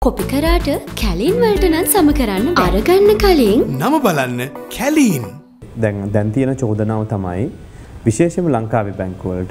Copy කරාට කැලින් වලට නම් සම කරන්න අරගන්න කලින් නම බලන්න කැලීන්. දැන් තියෙන චෝදනාව තමයි විශේෂයෙන්ම ලංකාවේ බැංකු වලට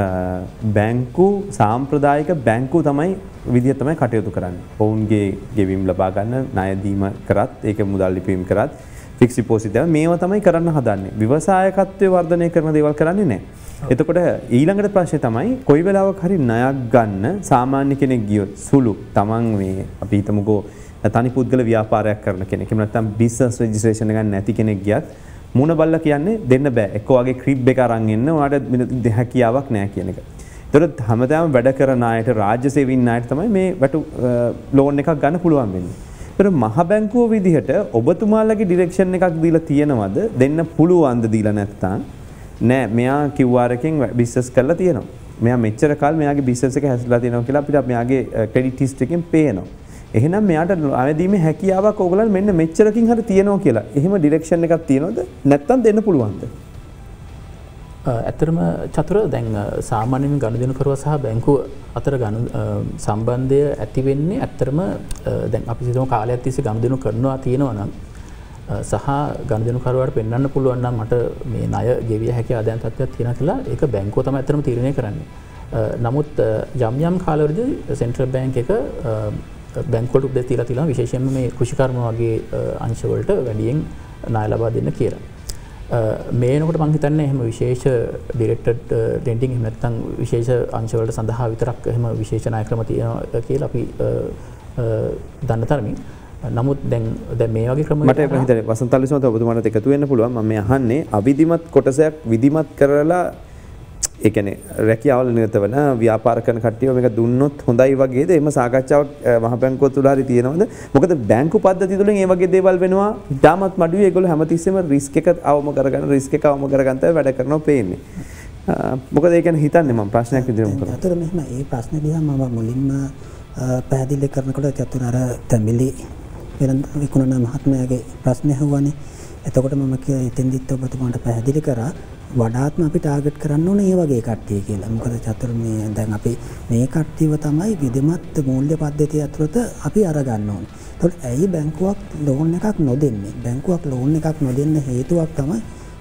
බැංකු සාම්ප්‍රදායික බැංකු තමයි විදිය තමයි කටයුතු කරන්නේ. ඔවුන්ගේ ගෙවීම් ලබා ගන්න ණය දීම කරත් ඒක මුදල් ලිපීම් කරත් ෆික්ස් ඩිපොසිට් එක මේවා තමයි කරන්න හදන්නේ. ව්‍යවසායකත්වයේ වර්ධනය කරන දේවල් කරන්නේ නැහැ. එතකොට ඊළඟට ප්‍රශ්නේ තමයි කොයි වෙලාවක හරි ණයක් ගන්න සාමාන්‍ය කෙනෙක් ගියොත් සුළු තමන් මේ අපි හිතමුකෝ තනි පුද්ගල ව්‍යාපාරයක් කරන කෙනෙක් එහෙම නැත්නම් බිස්නස් රෙජිස්ට්‍රේෂන් එකක් නැති කෙනෙක් ගියත් මුණ බල්ලා කියන්නේ දෙන්න බෑ. එක්ක වගේ ක්‍රිබ් එක අරන් එන්න ඔයාලට හැකියාවක් නැහැ කියන එක. ඒතකොට හැමදාම වැඩ කරන අයට රාජ්‍ය සේවීන් අයට තමයි මේ වැටු ලෝන් එකක් ගන්න පුළුවන් වෙන්නේ. ඒතර මහ බැංකුව විදිහට ඔබතුමාලගේ ඩිරෙක්ෂන් එකක් දීලා තියෙනවද දෙන්න පුළුවන්ද දීලා නැත්නම් නෑ මෙයා QR එකෙන් බිස්නස් කරලා තියෙනවා. මෙයා මෙච්චර කාල මෙයාගේ බිස්නස් එක හැසිරලා තියෙනවා කියලා අපිට මෙයාගේ ක්‍රෙඩිට් හිස්ටරි එකෙන් පේනවා. එහෙනම් මෙයාට ආවදීමේ හැකියාවක් ඕගොල්ලන් මෙන්න මෙච්චරකින් හරි තියෙනවා කියලා. එහෙම ඩිරෙක්ෂන් එකක් තියෙනවද? නැත්නම් දෙන්න පුළුවන්ද? ඇත්තටම චතුර දැන් සාමාන්‍යයෙන් ගනුදෙනුකරුවා සහ බැංකුව අතර සම්බන්ධය ඇති වෙන්නේ ඇත්තටම දැන් අපි හිතමු කාලයක් තිස්සේ ගනුදෙනු කරනවා තියෙනවා නම් සහ ගනුදෙනුකරුවාට පෙන්වන්න පුළුවන් නම් මට මේ ණය ගෙවිය හැකි ආදායම් තත්ත්වයක් තියෙනවා කියලා ඒක බැංකුව තමයි ඇත්තටම තීරණය කරන්නේ. නමුත් යම් කාලවලදී සෙන්ට්‍රල් බැංක් එක බැංකුවලට උපදෙස් දීලා තියෙනවා විශේෂයෙන්ම මේ කෘෂිකර්ම වගේ අංශවලට වැඩියෙන් ණය ලබා දෙන්න කියලා. මේනකොට මම හිතන්නේ එහෙම විශේෂ ඩිරෙක්ටඩ් ලෙන්ඩින් එහෙම නැත්නම් විශේෂ අංශවලට සඳහා විතරක් එහෙම විශේෂ ණය ක්‍රම තියෙනවා කියලා අපි දන්න තරමින්. නමුත් දැන් මේ වගේ ක්‍රම මට හිතන්නේ වසන්ත අලිසමත ඔබතුමාට එකතු වෙන්න පුළුවන්. මම මේ අහන්නේ අවිධිමත් කොටසක් විධිමත් කරලා ඒ කියන්නේ රැකියාවල නිරත වෙන ව්‍යාපාර කරන කට්ටිය මේක දුන්නොත් හොඳයි වගේද? එහෙම සාකච්ඡාවක් මහ බැංකුව තුල හරි තියෙනවද? මොකද බැංකු පද්ධතිය තුලින් මේ වගේ දේවල් වෙනවා. ඉතාමත් මඩුවේ ඒගොල්ලෝ හැමතිස්සෙම රිස්ක් එක අවම කරගන්න තමයි වැඩ කරනවා පේන්නේ. මොකද ඒ කියන්නේ හිතන්නේ මම ප්‍රශ්නයක් විදිහට කරනවා. අතර මෙහෙම මේ ප්‍රශ්නේ දිහා මම මුලින්ම පැහැදිලි කරනකොට චතුර අර තැඹිලි වෙනද විකුණන මහත්මයාගේ ප්‍රශ්නේ අහුවානේ. එතකොට මම එතෙන්දිත් ඔබතුමාට පැහැදිලි කරා වඩාත්ම අපි ටාගට් කරන්න ඕනේ මේ වගේ කට්ටිය කියලා. මොකද චතුර මේ දැන් අපි මේ කට්ටියව තමයි විධිමත් මූල්‍ය පද්ධතිය ඇතුළත අපි අරගන්න ඕනේ. ඒතකොට ඇයි බැංකුවක් ලෝන් එකක් නොදෙන්නේ? බැංකුවක් ලෝන් එකක් නොදෙන්න හේතුවක් තමයි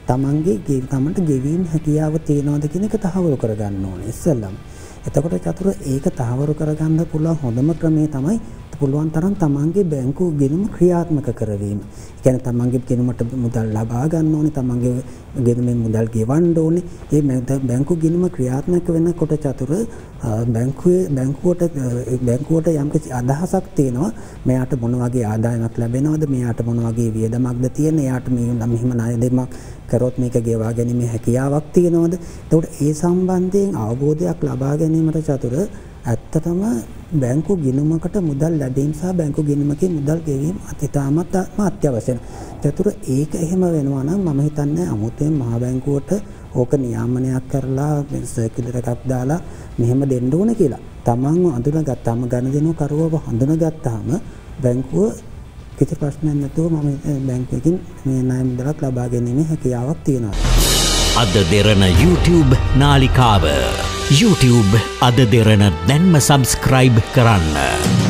තමන්ට ගෙවීම් හැකියාව තියනවද කියන එක තහවුරු කරගන්න ඕනේ ඉස්සෙල්ලම. එතකොට චතුර ඒක තහවුරු කරගන්න පුළුවන් හොඳම ක්‍රමය තමයි පුළුවන් තරම් තමන්ගේ බැංකු ගිණුම ක්‍රියාත්මක කරවීම. ඒ කියන්නේ තමන්ගේ ගිණුමට මුදල් ලබා ගන්න ඕනේ, තමන්ගේ ගිණුමෙන් මුදල් ගෙවන්න ඕනේ. මේ බැංකු ගිණුම ක්‍රියාත්මක වෙනකොට චතුර බැංකුවට යම්කිසි අදහසක් තියෙනවා. මෙයාට මොන වගේ ආදායමක් ලැබෙනවද? මෙයාට මොන වගේ වියදමක්ද තියෙන්නේ? එයාට මෙහෙම ණය දෙමක් කරොත් මේක ගෙවා ගැනීමේ හැකියාවක් තියෙනවද? එතකොට ඒ සම්බන්ධයෙන් අවබෝධයක් ලබා ගැනීමට චතුර ඇත්තටම බැංකු ගිණුමකට මුදල් ලැබීම සහ බැංකු ගිණුමකින් මුදල් ගෙවීම ඉතාමත් අත්‍යවශ්‍යයි. චතුර ඒක එහෙම වෙනවා නම් මම හිතන්නේ අමුතුවෙන් මහ බැංකුවට ඕක නියාමනයක් කරලා සර්කියුලර් එකක් දාලා මෙහෙම දෙන්න ඕනේ කියලා. තමන්ව අඳුනගත්තාම ගනුදෙනුකරුවව හඳුනගත්තාම බැංකුව කිසි ප්‍රශ්නයක් නැතුව මම බැංකුවකින් මේ ණය මුදලක් ලබා ගැනීමේ හැකියාවක් තියෙනවා. අද දෙරණ YouTube නාලිකාව YouTube අද දෙරණ දැන්ම සබස්ක්‍රයිබ් කරන්න.